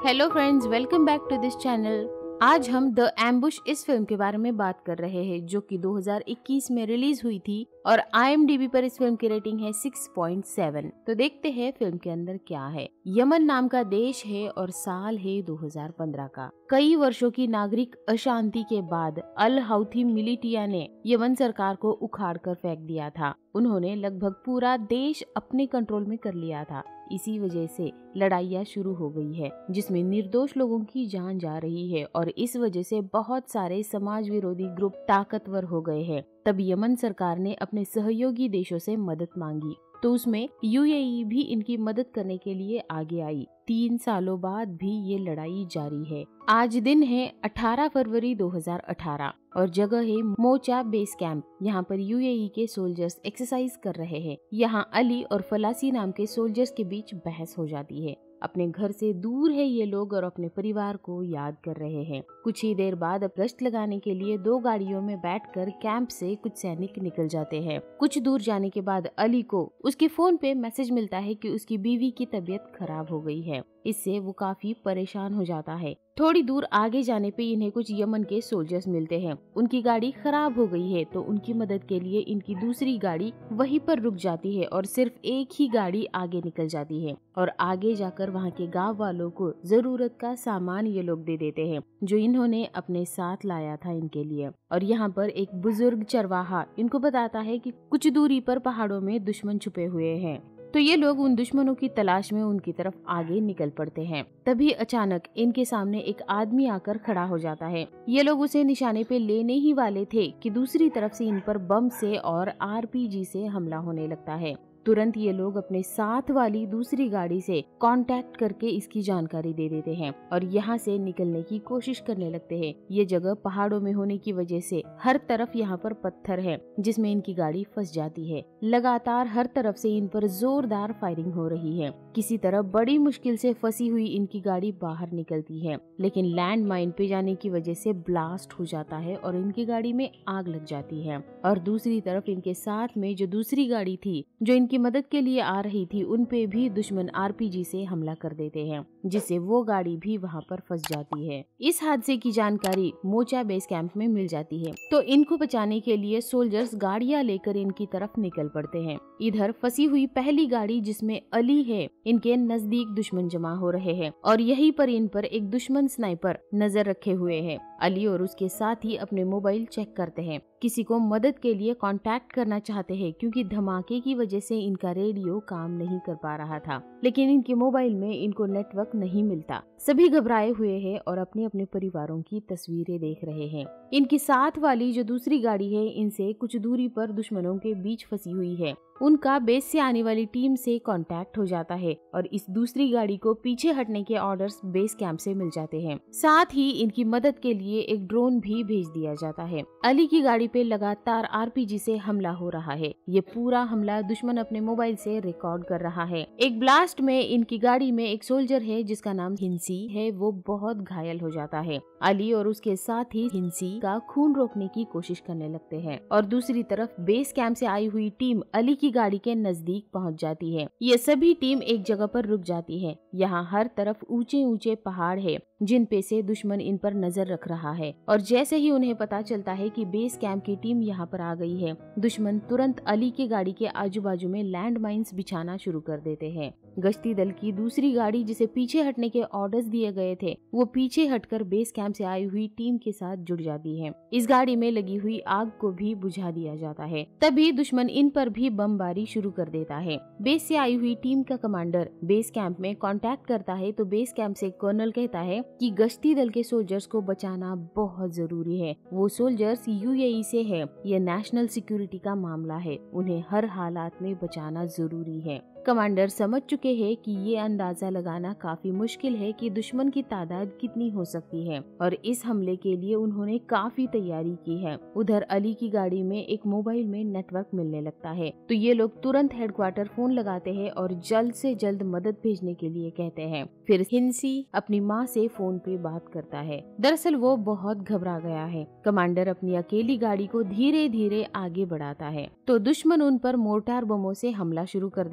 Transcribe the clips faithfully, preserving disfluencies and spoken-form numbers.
Hello friends, welcome back to this channel. आज हम the ambush इस फिल्म के बारे में बात कर रहे हैं, जो कि दो हज़ार इक्कीस में रिलीज हुई थी और आई एम डी बी पर इस फिल्म की रेटिंग है सिक्स पॉइंट सेवन। तो देखते हैं फिल्म के अंदर क्या है। यमन नाम का देश है और साल है दो हज़ार पंद्रह का। कई वर्षों की नागरिक अशांति के बाद अल हौथी मिलिटिया ने यमन सरकार को उखाड़ कर फेंक दिया था। उन्होंने लगभग पूरा देश अपने कंट्रोल में कर लिया था। इसी वजह से लड़ाइयाँ शुरू हो गई है, जिसमें निर्दोष लोगों की जान जा रही है और इस वजह से बहुत सारे समाज विरोधी ग्रुप ताकतवर हो गए हैं। तब यमन सरकार ने अपने सहयोगी देशों से मदद मांगी, तो उसमें यू ए ई भी इनकी मदद करने के लिए आगे आई। तीन सालों बाद भी ये लड़ाई जारी है। आज दिन है अठारह फरवरी दो हज़ार अठारह और जगह है मोचा बेस कैंप। यहाँ पर यू ए ई के सोल्जर्स एक्सरसाइज कर रहे हैं। यहाँ अली और फलासी नाम के सोल्जर्स के बीच बहस हो जाती है। अपने घर से दूर है ये लोग और अपने परिवार को याद कर रहे हैं। कुछ ही देर बाद अब गश्त लगाने के लिए दो गाड़ियों में बैठकर कैंप से कुछ सैनिक निकल जाते हैं। कुछ दूर जाने के बाद अली को उसके फोन पे मैसेज मिलता है कि उसकी बीवी की तबीयत खराब हो गई है। इससे वो काफी परेशान हो जाता है। थोड़ी दूर आगे जाने पे इन्हें कुछ यमन के सोल्जर्स मिलते हैं। उनकी गाड़ी खराब हो गई है, तो उनकी मदद के लिए इनकी दूसरी गाड़ी वहीं पर रुक जाती है और सिर्फ एक ही गाड़ी आगे निकल जाती है और आगे जाकर वहाँ के गांव वालों को जरूरत का सामान ये लोग दे देते हैं, जो इन्होंने अपने साथ लाया था इनके लिए। और यहाँ पर एक बुजुर्ग चरवाहा इनको बताता है कि कुछ दूरी पर पहाड़ों में दुश्मन छुपे हुए हैं। तो ये लोग उन दुश्मनों की तलाश में उनकी तरफ आगे निकल पड़ते हैं। तभी अचानक इनके सामने एक आदमी आकर खड़ा हो जाता है। ये लोग उसे निशाने पे लेने ही वाले थे कि दूसरी तरफ से इन पर बम से और आर पी जी से हमला होने लगता है। तुरंत ये लोग अपने साथ वाली दूसरी गाड़ी से कांटेक्ट करके इसकी जानकारी दे देते हैं और यहाँ से निकलने की कोशिश करने लगते हैं। ये जगह पहाड़ों में होने की वजह से हर तरफ यहाँ पर पत्थर है, जिसमें इनकी गाड़ी फंस जाती है। लगातार हर तरफ से इन पर जोरदार फायरिंग हो रही है। किसी तरह बड़ी मुश्किल से फंसी हुई इनकी गाड़ी बाहर निकलती है, लेकिन लैंड माइन पे जाने की वजह से ब्लास्ट हो जाता है और इनकी गाड़ी में आग लग जाती है। और दूसरी तरफ इनके साथ में जो दूसरी गाड़ी थी, जो इनकी मदद के लिए आ रही थी, उन पे भी दुश्मन आर पी जी से हमला कर देते हैं, जिससे वो गाड़ी भी वहाँ पर फंस जाती है। इस हादसे की जानकारी मोचा बेस कैंप में मिल जाती है, तो इनको बचाने के लिए सोल्जर्स गाड़ियाँ लेकर इनकी तरफ निकल पड़ते हैं। इधर फंसी हुई पहली गाड़ी जिसमें अली है, इनके नजदीक दुश्मन जमा हो रहे हैं और यहीं पर इन पर एक दुश्मन स्नाइपर नजर रखे हुए है। अली और उसके साथ ही अपने मोबाइल चेक करते हैं, किसी को मदद के लिए कांटेक्ट करना चाहते हैं, क्योंकि धमाके की वजह से इनका रेडियो काम नहीं कर पा रहा था। लेकिन इनके मोबाइल में इनको नेटवर्क नहीं मिलता। सभी घबराए हुए हैं और अपने अपने परिवारों की तस्वीरें देख रहे हैं। इनकी साथ वाली जो दूसरी गाड़ी है, इनसे कुछ दूरी पर दुश्मनों के बीच फंसी हुई है। उनका बेस से आने वाली टीम से कांटेक्ट हो जाता है और इस दूसरी गाड़ी को पीछे हटने के ऑर्डर्स बेस कैंप से मिल जाते हैं। साथ ही इनकी मदद के लिए एक ड्रोन भी भेज दिया जाता है। अली की गाड़ी पे लगातार आर पी जी से हमला हो रहा है। ये पूरा हमला दुश्मन अपने मोबाइल से रिकॉर्ड कर रहा है। एक ब्लास्ट में इनकी गाड़ी में एक सोल्जर है जिसका नाम हिंसी है, वो बहुत घायल हो जाता है। अली और उसके साथ ही हिंसी का खून रोकने की कोशिश करने लगते हैं और दूसरी तरफ बेस कैंप से आई हुई टीम अली की गाड़ी के नजदीक पहुंच जाती है। ये सभी टीम एक जगह पर रुक जाती है। यहाँ हर तरफ ऊंचे ऊंचे पहाड़ है, जिन पे से दुश्मन इन पर नजर रख रहा है और जैसे ही उन्हें पता चलता है कि बेस कैंप की टीम यहाँ पर आ गई है, दुश्मन तुरंत अली की गाड़ी के आजू बाजू में लैंड माइन्स बिछाना शुरू कर देते हैं। गश्ती दल की दूसरी गाड़ी, जिसे पीछे हटने के ऑर्डर्स दिए गए थे, वो पीछे हटकर बेस कैंप से आई हुई टीम के साथ जुड़ जाती है। इस गाड़ी में लगी हुई आग को भी बुझा दिया जाता है। तभी दुश्मन इन पर भी बमबारी शुरू कर देता है। बेस से आई हुई टीम का कमांडर बेस कैंप में कांटेक्ट करता है, तो बेस कैंप से कर्नल कहता है कि गश्ती दल के सोल्जर्स को बचाना बहुत जरूरी है। वो सोल्जर्स यू ए ई से है, ये नेशनल सिक्योरिटी का मामला है, उन्हें हर हालात में बचाना जरूरी है। कमांडर समझ चुके हैं कि ये अंदाजा लगाना काफी मुश्किल है कि दुश्मन की तादाद कितनी हो सकती है और इस हमले के लिए उन्होंने काफी तैयारी की है। उधर अली की गाड़ी में एक मोबाइल में नेटवर्क मिलने लगता है, तो ये लोग तुरंत हेडक्वार्टर फोन लगाते हैं और जल्द से जल्द मदद भेजने के लिए कहते हैं। फिर हिंसी अपनी माँ से फोन पे बात करता है। दरअसल वो बहुत घबरा गया है। कमांडर अपनी अकेली गाड़ी को धीरे धीरे आगे बढ़ाता है, तो दुश्मन उन पर मोर्टार बमों से हमला शुरू कर देता है।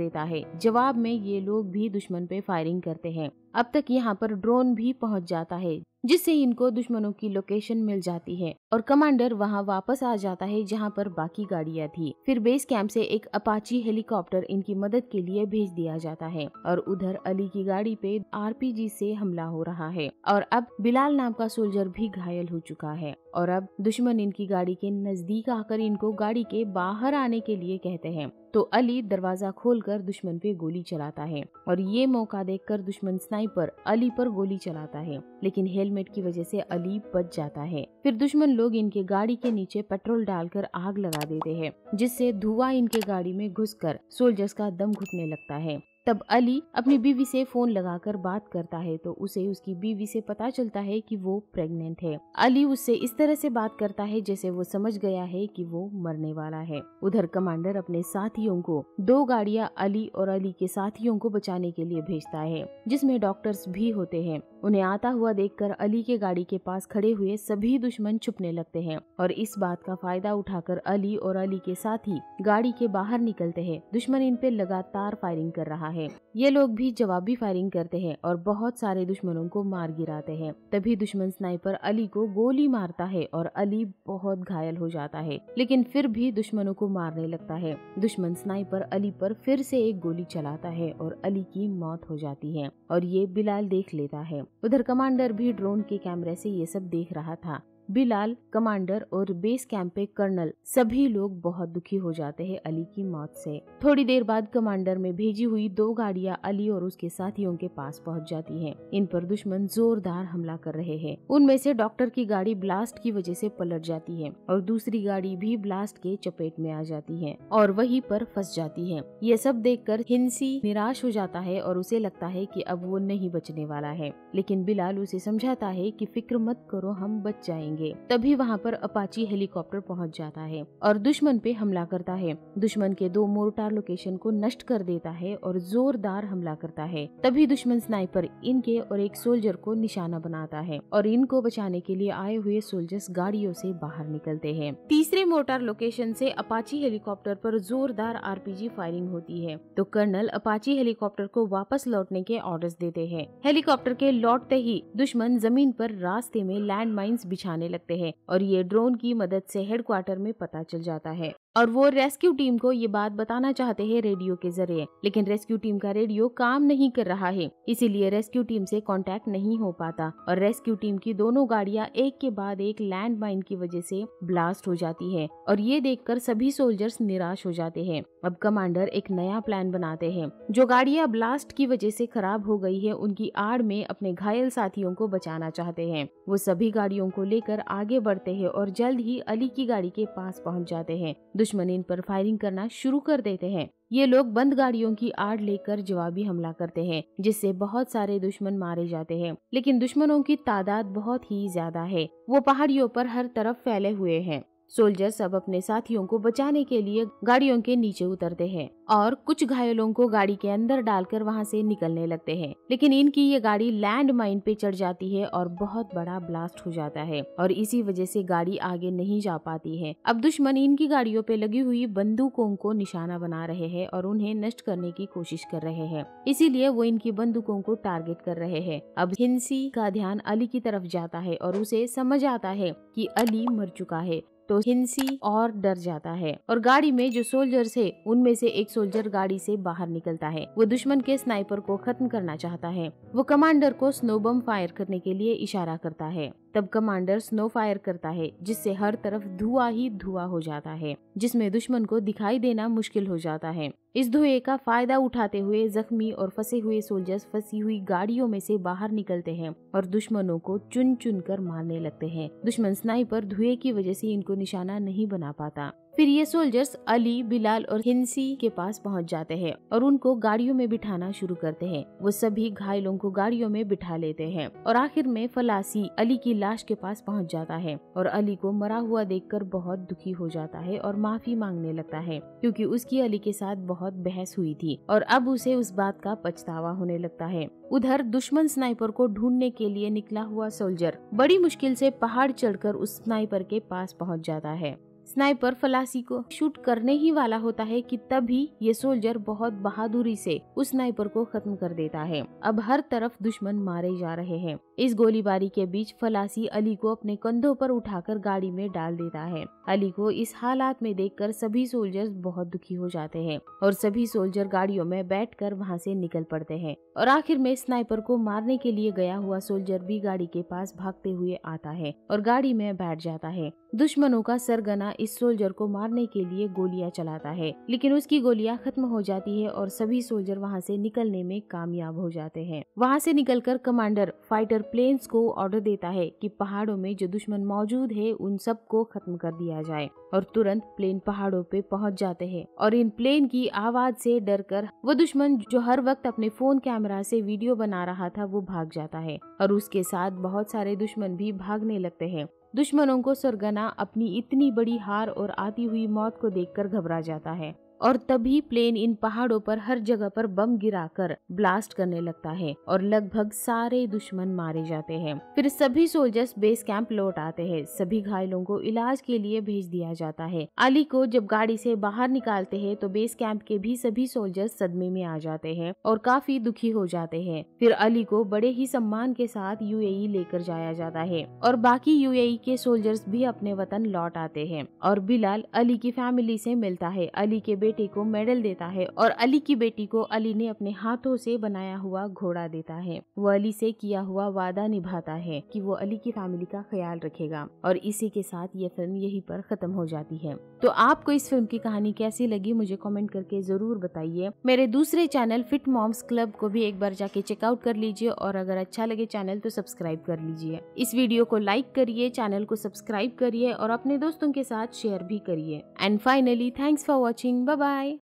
है। जवाब में ये लोग भी दुश्मन पे फायरिंग करते हैं। अब तक यहाँ पर ड्रोन भी पहुँच जाता है, जिससे इनको दुश्मनों की लोकेशन मिल जाती है और कमांडर वहाँ वापस आ जाता है जहाँ पर बाकी गाड़ियाँ थी। फिर बेस कैंप से एक अपाची हेलीकॉप्टर इनकी मदद के लिए भेज दिया जाता है और उधर अली की गाड़ी पे आरपीजी से हमला हो रहा है और अब बिलाल नाम का सोल्जर भी घायल हो चुका है और अब दुश्मन इनकी गाड़ी के नजदीक आकर इनको गाड़ी के बाहर आने के लिए कहते हैं। तो अली दरवाजा खोलकर दुश्मन पे गोली चलाता है और ये मौका देखकर दुश्मन स्नाइपर अली पर गोली चलाता है, लेकिन हेलमेट की वजह से अली बच जाता है। फिर दुश्मन लोग इनके गाड़ी के नीचे पेट्रोल डालकर आग लगा देते हैं, जिससे धुआं इनके गाड़ी में घुसकर सोल्जर्स का दम घुटने लगता है। तब अली अपनी बीवी से फोन लगाकर बात करता है तो उसे उसकी बीवी से पता चलता है कि वो प्रेग्नेंट है। अली उससे इस तरह से बात करता है जैसे वो समझ गया है कि वो मरने वाला है। उधर कमांडर अपने साथियों को दो गाड़ियां अली और अली के साथियों को बचाने के लिए भेजता है, जिसमें डॉक्टर्स भी होते हैं। उन्हें आता हुआ देखकर अली के गाड़ी के पास खड़े हुए सभी दुश्मन छुपने लगते हैं और इस बात का फायदा उठाकर अली और अली के साथी गाड़ी के बाहर निकलते हैं। दुश्मन इन पे लगातार फायरिंग कर रहा है। ये लोग भी जवाबी फायरिंग करते हैं और बहुत सारे दुश्मनों को मार गिराते हैं। तभी दुश्मन स्नाइपर अली को गोली मारता है और अली बहुत घायल हो जाता है, लेकिन फिर भी दुश्मनों को मारने लगता है। दुश्मन स्नाइपर अली पर फिर से एक गोली चलाता है और अली की मौत हो जाती है और ये बिलाल देख लेता है। उधर कमांडर भी ड्रोन के कैमरे से ये सब देख रहा था। बिलाल, कमांडर और बेस कैंप पे कर्नल सभी लोग बहुत दुखी हो जाते हैं अली की मौत से। थोड़ी देर बाद कमांडर में भेजी हुई दो गाड़ियां अली और उसके साथियों के पास पहुंच जाती हैं। इन पर दुश्मन जोरदार हमला कर रहे हैं। उनमें से डॉक्टर की गाड़ी ब्लास्ट की वजह से पलट जाती है और दूसरी गाड़ी भी ब्लास्ट के चपेट में आ जाती है और वहीं पर फंस जाती है। ये सब देखकर हिंसी निराश हो जाता है और उसे लगता है कि अब वो नहीं बचने वाला है, लेकिन बिलाल उसे समझाता है कि फिक्र मत करो, हम बच जाएंगे। तभी वहाँ पर अपाची हेलीकॉप्टर पहुँच जाता है और दुश्मन पे हमला करता है। दुश्मन के दो मोर्टार लोकेशन को नष्ट कर देता है और जोरदार हमला करता है। तभी दुश्मन स्नाइपर इनके और एक सोल्जर को निशाना बनाता है और इनको बचाने के लिए आए हुए सोल्जर्स गाड़ियों से बाहर निकलते हैं। तीसरे मोर्टार लोकेशन से अपाची हेलीकॉप्टर पर जोरदार आरपीजी फायरिंग होती है तो कर्नल अपाची हेलीकॉप्टर को वापस लौटने के ऑर्डर्स देते हैं। हेलीकॉप्टर के लौटते ही दुश्मन जमीन पर रास्ते में लैंड माइन्स बिछाने लगते हैं और ये ड्रोन की मदद से हेडक्वार्टर में पता चल जाता है और वो रेस्क्यू टीम को ये बात बताना चाहते हैं रेडियो के जरिए, लेकिन रेस्क्यू टीम का रेडियो काम नहीं कर रहा है, इसीलिए रेस्क्यू टीम से कांटेक्ट नहीं हो पाता और रेस्क्यू टीम की दोनों गाड़ियां एक के बाद एक लैंड माइन की वजह से ब्लास्ट हो जाती है और ये देखकर सभी सोल्जर्स निराश हो जाते हैं। अब कमांडर एक नया प्लान बनाते हैं। जो गाड़ियां ब्लास्ट की वजह से खराब हो गई है उनकी आड़ में अपने घायल साथियों को बचाना चाहते हैं। वो सभी गाड़ियों को लेकर आगे बढ़ते हैं और जल्द ही अली की गाड़ी के पास पहुंच जाते हैं। दुश्मन इन पर फायरिंग करना शुरू कर देते हैं। ये लोग बंद गाड़ियों की आड़ लेकर जवाबी हमला करते हैं, जिससे बहुत सारे दुश्मन मारे जाते हैं, लेकिन दुश्मनों की तादाद बहुत ही ज्यादा है। वो पहाड़ियों पर हर तरफ फैले हुए हैं। सोल्जर्स अब अपने साथियों को बचाने के लिए गाड़ियों के नीचे उतरते हैं और कुछ घायलों को गाड़ी के अंदर डालकर वहां से निकलने लगते हैं, लेकिन इनकी ये गाड़ी लैंड माइन पे चढ़ जाती है और बहुत बड़ा ब्लास्ट हो जाता है और इसी वजह से गाड़ी आगे नहीं जा पाती है। अब दुश्मन इनकी गाड़ियों पे लगी हुई बंदूकों को निशाना बना रहे हैं और उन्हें नष्ट करने की कोशिश कर रहे हैं, इसीलिए वो इनकी बंदूकों को टारगेट कर रहे हैं। अब हिंसी का ध्यान अली की तरफ जाता है और उसे समझ आता है कि अली मर चुका है, तो हिंसी और डर जाता है और गाड़ी में जो सोल्जर्स है उनमें से एक सोल्जर गाड़ी से बाहर निकलता है। वो दुश्मन के स्नाइपर को खत्म करना चाहता है। वो कमांडर को स्नो बम फायर करने के लिए इशारा करता है। तब कमांडर स्नो फायर करता है, जिससे हर तरफ धुआं ही धुआं हो जाता है, जिसमें दुश्मन को दिखाई देना मुश्किल हो जाता है। इस धुएं का फायदा उठाते हुए जख्मी और फंसे हुए सोल्जर्स फंसी हुई गाड़ियों में से बाहर निकलते हैं और दुश्मनों को चुन चुन कर मारने लगते हैं। दुश्मन स्नाइपर धुएं की वजह से इनको निशाना नहीं बना पाता। फिर ये सोल्जर्स अली, बिलाल और हिंसी के पास पहुंच जाते हैं और उनको गाड़ियों में बिठाना शुरू करते हैं। वो सभी घायलों को गाड़ियों में बिठा लेते हैं और आखिर में फलासी अली की लाश के पास पहुंच जाता है और अली को मरा हुआ देखकर बहुत दुखी हो जाता है और माफी मांगने लगता है, क्योंकि उसकी अली के साथ बहुत बहस हुई थी और अब उसे उस बात का पछतावा होने लगता है। उधर दुश्मन स्नाइपर को ढूंढने के लिए निकला हुआ सोल्जर बड़ी मुश्किल से पहाड़ चढ़कर उस स्नाइपर के पास पहुंच जाता है। स्नाइपर फलासी को शूट करने ही वाला होता है कि तभी ये सोल्जर बहुत बहादुरी से उस स्नाइपर को खत्म कर देता है। अब हर तरफ दुश्मन मारे जा रहे हैं। इस गोलीबारी के बीच फलासी अली को अपने कंधों पर उठाकर गाड़ी में डाल देता है। अली को इस हालात में देखकर सभी सोल्जर्स बहुत दुखी हो जाते हैं और सभी सोल्जर गाड़ियों में बैठकर वहां से निकल पड़ते हैं और आखिर में स्नाइपर को मारने के लिए गया हुआ सोल्जर भी गाड़ी के पास भागते हुए आता है और गाड़ी में बैठ जाता है। दुश्मनों का सरगना इस सोल्जर को मारने के लिए गोलियां चलाता है, लेकिन उसकी गोलियां खत्म हो जाती है और सभी सोल्जर वहां से निकलने में कामयाब हो जाते हैं। वहां से निकलकर कमांडर फाइटर प्लेन्स को ऑर्डर देता है कि पहाड़ों में जो दुश्मन मौजूद है उन सबको खत्म कर दिया जाए और तुरंत प्लेन पहाड़ों पे पहुंच जाते हैं और इन प्लेन की आवाज से डरकर वो दुश्मन जो हर वक्त अपने फोन कैमरा से वीडियो बना रहा था वो भाग जाता है और उसके साथ बहुत सारे दुश्मन भी भागने लगते हैं। दुश्मनों को सरगना अपनी इतनी बड़ी हार और आती हुई मौत को देखकर घबरा जाता है और तभी प्लेन इन पहाड़ों पर हर जगह पर बम गिराकर ब्लास्ट करने लगता है और लगभग सारे दुश्मन मारे जाते हैं। फिर सभी सोल्जर्स बेस कैंप लौट आते हैं। सभी घायलों को इलाज के लिए भेज दिया जाता है। अली को जब गाड़ी से बाहर निकालते हैं तो बेस कैंप के भी सभी सोल्जर्स सदमे में आ जाते हैं और काफी दुखी हो जाते हैं। फिर अली को बड़े ही सम्मान के साथ यूएई लेकर जाया जाता है और बाकी यूएई के सोल्जर्स भी अपने वतन लौट आते हैं और बिलाल अली की फैमिली से मिलता है। अली के बेटे को मेडल देता है और अली की बेटी को अली ने अपने हाथों से बनाया हुआ घोड़ा देता है। वो अली से किया हुआ वादा निभाता है कि वो अली की फैमिली का ख्याल रखेगा और इसी के साथ ये फिल्म यहीं पर खत्म हो जाती है। तो आपको इस फिल्म की कहानी कैसी लगी मुझे कमेंट करके जरूर बताइए। मेरे दूसरे चैनल फिट मॉम्स क्लब को भी एक बार जाके चेकआउट कर लीजिए और अगर अच्छा लगे चैनल तो सब्सक्राइब कर लीजिए। इस वीडियो को लाइक करिए, चैनल को सब्सक्राइब करिए और अपने दोस्तों के साथ शेयर भी करिए। And finally thanks for watching. Bye bye.